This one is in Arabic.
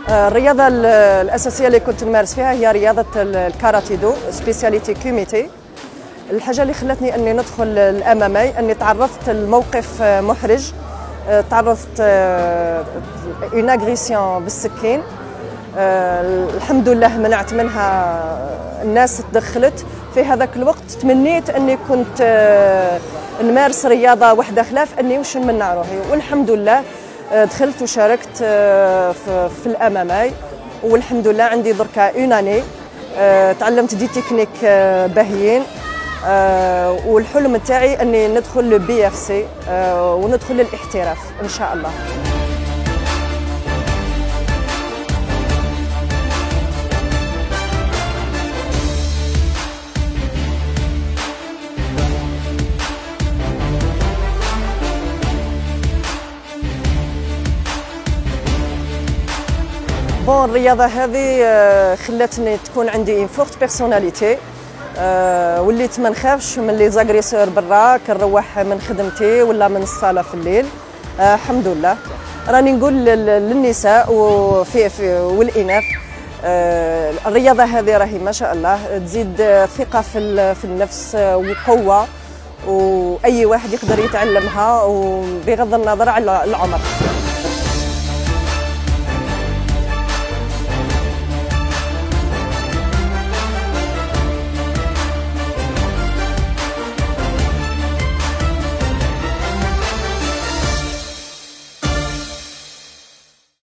الرياضة الأساسية اللي كنت نمارس فيها هي رياضة الكاراتيه دو سبيسياليتي كوميتي. الحاجة اللي خلتني أني ندخل الأمامي أني تعرضت لموقف محرج، تعرضت اون اغريسيون بالسكين. الحمد لله منعت منها، الناس تدخلت. في هذاك الوقت تمنيت أني كنت نمارس رياضة واحدة خلاف أني واش نمنع روحي، والحمد لله دخلت وشاركت في الأمامي، والحمد لله عندي دركا اون اني. تعلمت دي تكنيك باهيين، والحلم تاعي اني ندخل للبي اف سي وندخل للاحتراف ان شاء الله. بون الرياضة هذه خلاتني تكون عندي فورت بيرسوناليتي، وليت ما نخافش من لي زاغريسور برا، كنروح من خدمتي ولا من الصالة في الليل. الحمد لله. راني نقول للنساء والإناث، الرياضة هذه راهي ما شاء الله تزيد ثقة في النفس وقوة، وأي واحد يقدر يتعلمها وبغض النظر على العمر.